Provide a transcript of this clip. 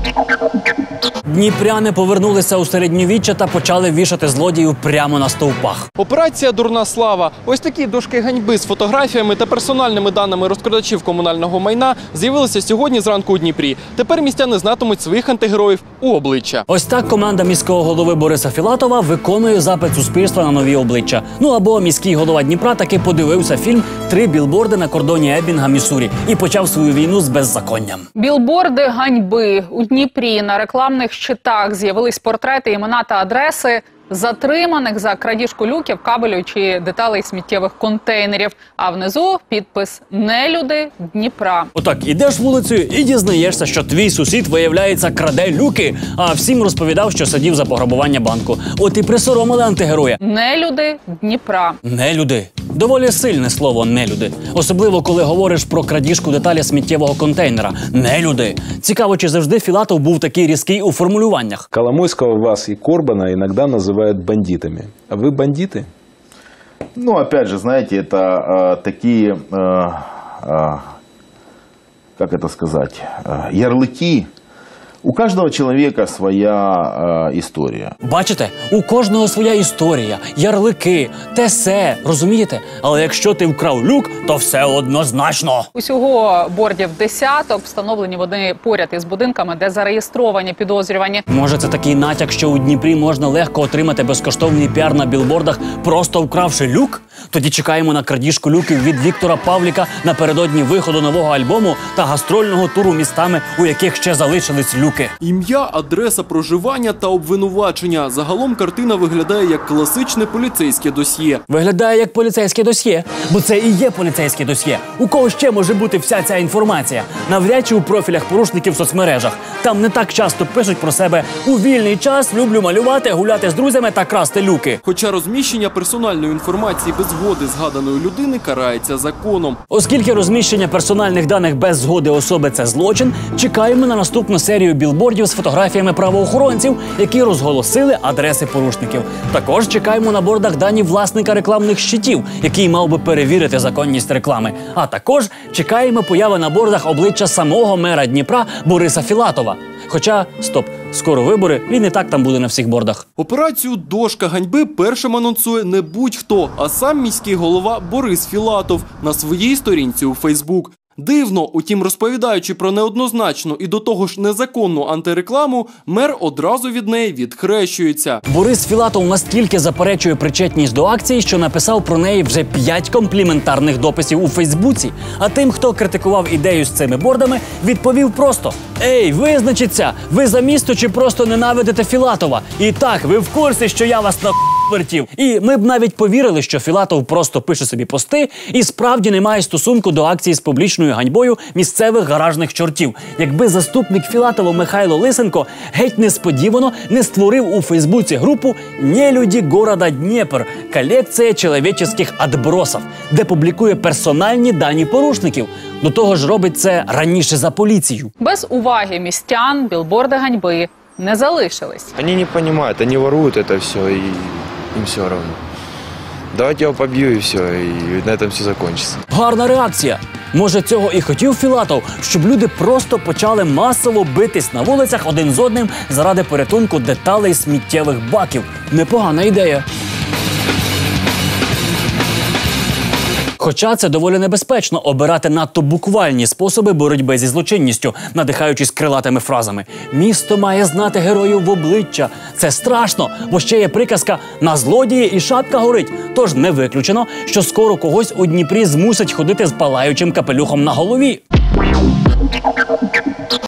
Дніпряни повернулися у середньовіччя та почали вішати злодіїв прямо на стовпах. Операція «Дурна слава». Ось такі дошки ганьби з фотографіями та персональними даними розкрадачів комунального майна з'явилися сьогодні зранку у Дніпрі. Тепер містяни знатимуть своїх антигероїв у обличчя. Ось так команда міського голови Бориса Філатова виконує запит суспільства на нові обличчя. Ну або міський голова Дніпра таки подивився фільм «Три білборди на кордоні Еббінга, Міссурі» і почав свою війну з беззаконням. Білборди ганьби. У Дніпрі на рекламних щитах з'явились портрети, імена та адреси затриманих за крадіжку люків, кабелю чи деталей сміттєвих контейнерів. А внизу підпис «Нелюди Дніпра». Отак ідеш вулицею і дізнаєшся, що твій сусід, виявляється, краде люки, а всім розповідав, що сидів за пограбування банку. От і присоромили антигероя. «Нелюди Дніпра». Нелюди. Доволі сильне слово «нелюди». Особливо, коли говориш про крадіжку деталі сміттєвого контейнера. Нелюди. Цікаво, чи завжди Філатов був такий різкий у формулюваннях. Коломойского, вас и Корбана иногда называют бандитами. А вы бандиты? Ну, опять же, знаете, это такие, как это сказать, ярлыки. У кожного чоловіка своя історія. Бачите? У кожного своя історія, ярлики, тесе, розумієте? Але якщо ти вкрав люк, то все однозначно. Усього бордів десяток, встановлені вони поряд із будинками, де зареєстровані підозрювані. Може, це такий натяк, що у Дніпрі можна легко отримати безкоштовний піар на білбордах, просто вкравши люк? Тоді чекаємо на крадіжку люків від Віктора Павліка напередодні виходу нового альбому та гастрольного туру містами, у яких ще залишились люки. Ім'я, адреса проживання та обвинувачення. Загалом картина виглядає як класичне поліцейське досьє. Виглядає як поліцейське досьє, бо це і є поліцейське досьє. У кого ще може бути вся ця інформація? Навряд чи у профілях порушників в соцмережах. Там не так часто пишуть про себе: у вільний час люблю малювати, гуляти з друзями та красти люки. Хоча розміщення персональної інформації без згоди згаданої людини карається законом. Оскільки розміщення персональних даних без згоди особи – це злочин, чекаємо на наступну серію білбордів з фотографіями правоохоронців, які розголосили адреси порушників. Також чекаємо на бордах дані власника рекламних щитів, який мав би перевірити законність реклами. А також чекаємо появи на бордах обличчя самого мера Дніпра Бориса Філатова. Хоча, стоп, скоро вибори, він і так там буде на всіх бордах. Операцію «Дошка ганьби» першим анонсує не будь-хто, а сам міський голова Борис Філатов на своїй сторінці у Фейсбук. Дивно, утім, розповідаючи про неоднозначну і до того ж незаконну антирекламу, мер одразу від неї відхрещується. Борис Філатов настільки заперечує причетність до акції, що написав про неї вже 5 компліментарних дописів у Фейсбуці. А тим, хто критикував ідею з цими бордами, відповів просто: «Ей, визначіться, ви за місто чи просто ненавидите Філатова? І так, ви в курсі, що я вас на вертів». І ми б навіть повірили, що Філатов просто пише собі пости і справді не має стосунку до акції з публічною ганьбою місцевих гаражних чортів. Якби заступник Філатова Михайло Лисенко геть несподівано не створив у Фейсбуці групу «Нелюди города Дніпр. Колекція чоловіческих отбросів», де публікує персональні дані порушників. До того ж робить це раніше за поліцію. Без уваги містян білборди ганьби не залишились. Они не понимают, они воруют это все, и им все равно. Давайте я его побью, и все, и на этом все закончится. Гарна реакція. Може, цього і хотів Філатов, щоб люди просто почали масово битись на вулицях один з одним заради порятунку деталей сміттєвих баків. Непогана ідея. Хоча це доволі небезпечно – обирати надто буквальні способи боротьби зі злочинністю, надихаючись крилатими фразами. «Місто має знати героїв в обличчя». Це страшно, бо ще є приказка «на злодії і шапка горить». Тож не виключено, що скоро когось у Дніпрі змусять ходити з палаючим капелюхом на голові.